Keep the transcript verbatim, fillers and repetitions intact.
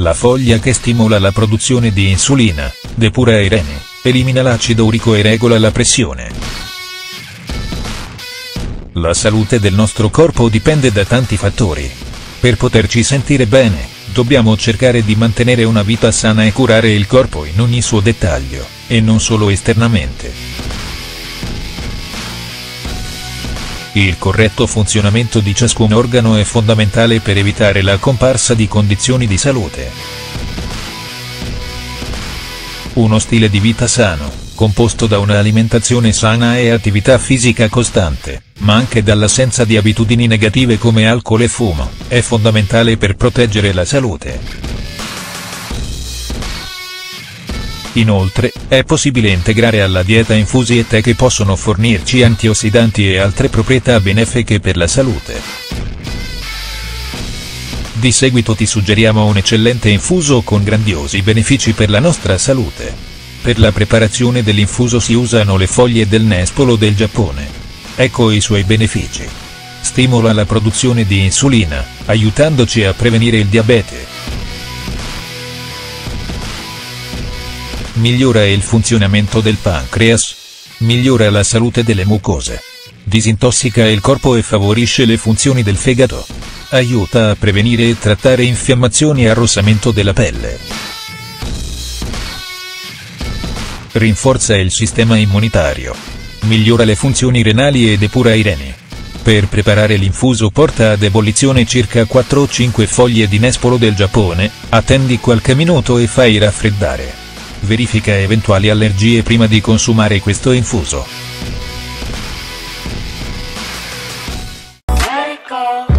La foglia che stimola la produzione di insulina, depura i reni, elimina l'acido urico e regola la pressione. La salute del nostro corpo dipende da tanti fattori. Per poterci sentire bene, dobbiamo cercare di mantenere una vita sana e curare il corpo in ogni suo dettaglio, e non solo esternamente. Il corretto funzionamento di ciascun organo è fondamentale per evitare la comparsa di condizioni di salute. Uno stile di vita sano, composto da un'alimentazione sana e attività fisica costante, ma anche dall'assenza di abitudini negative come alcol e fumo, è fondamentale per proteggere la salute. Inoltre, è possibile integrare alla dieta infusi e tè che possono fornirci antiossidanti e altre proprietà benefiche per la salute. Di seguito ti suggeriamo un eccellente infuso con grandiosi benefici per la nostra salute. Per la preparazione dell'infuso si usano le foglie del nespolo del Giappone. Ecco i suoi benefici. Stimola la produzione di insulina, aiutandoci a prevenire il diabete. Migliora il funzionamento del pancreas. Migliora la salute delle mucose. Disintossica il corpo e favorisce le funzioni del fegato. Aiuta a prevenire e trattare infiammazioni e arrossamento della pelle. Rinforza il sistema immunitario. Migliora le funzioni renali e depura i reni. Per preparare l'infuso porta ad ebollizione circa quattro o cinque foglie di nespolo del Giappone, attendi qualche minuto e fai raffreddare. Verifica eventuali allergie prima di consumare questo infuso.